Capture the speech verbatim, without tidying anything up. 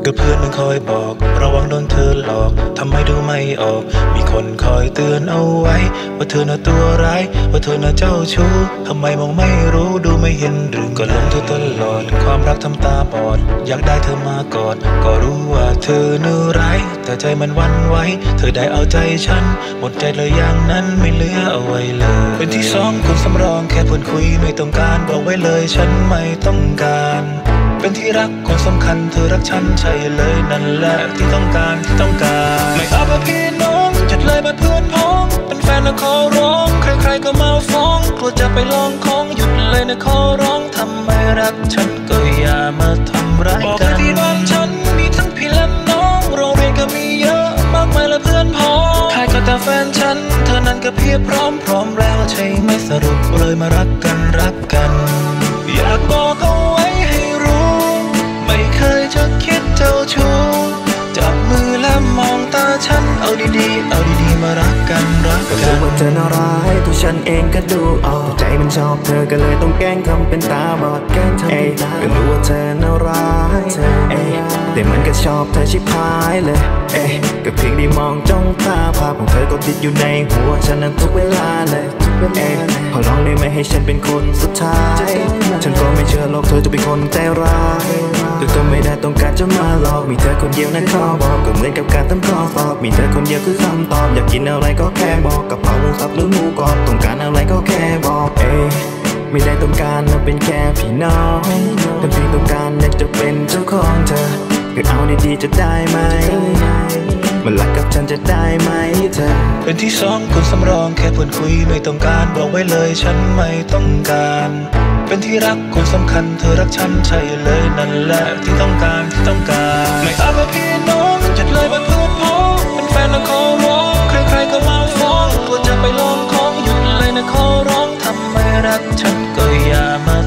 ก็เพื่อนมันคอยบอกระวังโดนเธอหลอกทำไมดูไม่ออกมีคนคอยเตือนเอาไว้ว่าเธอน่ะตัวร้ายว่าเธอน่ะเจ้าชู้ทำไมมองไม่รู้ดูไม่เห็นหรือก็หลงเธอตลอดความรักทำตาบอดอยากได้เธอมากอดก็รู้ว่าเธอเนื้อร้ายแต่ใจมันวันไหวเธอได้เอาใจฉันหมดใจเลยอย่างนั้นไม่เหลือเอาไว้เลยเป็นที่สองคนสำรองแค่เพื่อนคุยไม่ต้องการบอกไว้เลยฉันไม่ต้องการเป็นที่รักคนสำคัญเธอรักฉันใช่เลยนั่นแหละที่ต้องการที่ต้องการไม่เอาแบบพี่น้องจัดเลยแบบเพื่อนพ้องเป็นแฟนนะขอร้องใครๆก็มาฟ้องกลัวจะไปลองของหยุดเลยนะขอร้องทำไมรักฉันก็อย่ามาทำร้ายกันบอกเลยที่บ้านฉันมีทั้งพี่และน้องโรงเรียนก็มีเยอะมากมายและเพื่อนพ้องใครก็แต่แฟนฉันเธอนั้นก็เพียบพร้อมพร้อมแล้วใช่ไหมสรุปเลยมารักกันรักกันอยากบอกเอาไว้ให้รู้ไม่เคยจะคิดเจ้าชู้จับมือและมองตาฉันเอาดีๆเอาดีๆมารักกันรักกันรู้ว่าเธอน่าร้ายตัวฉันเองก็ดูออกใจมันชอบเธอก็เลยต้องแกล้งทำเป็นตาบอดแกล้งทำเป็นตาก็รู้ว่าเธอน่าร้ายเอ้แต่มันก็ชอบเธอชิบหายเลยเอ้ก็เพียงได้มองจ้องตาภาพของเธอก็ติดอยู่ในหัวฉันนั้นทุกเวลาเลยเอ้ขอร้องได้ไหมให้ฉันเป็นคนสุดท้ายฉันก็ไม่เชื่อหรอกเธอจะเป็นคนใจร้ายแต่ก็ไม่ได้ต้องการจะมาหลอกมีเธอคนเดียวนะขอบอกก็เหมือนกับการทำข้อสอบมีเธอคนเดียวคือคำตอบอยากกินอะไรก็แค่บอกกับเป๋าหมูสับหรือหมูกรอบต้องการอะไรก็แค่บอกเอ้ไม่ได้ต้องการมาเป็นแค่พี่น้องแต่เพียงต้องการอยากจะเป็นเจ้าของเธอก็เอาดีๆจะได้ไหมมันรักกับฉันจะได้ไหมเธอเป็นที่สองคนสำรองแค่เพื่อนคุยไม่ต้องการบอกไว้เลยฉันไม่ต้องการเป็นที่รักคนสำคัญเธอรักฉันใช่เลยนั่นแหละที่ต้องการที่ต้องการไม่เอาแบบพี่น้องจัดเลยแบบเพื่อนพ้องเป็นแฟนนะขอร้องใครๆก็มาฟ้องกลัวจะไปลองของหยุดเลยนะขอร้องทำไมรักฉันก็อย่ามา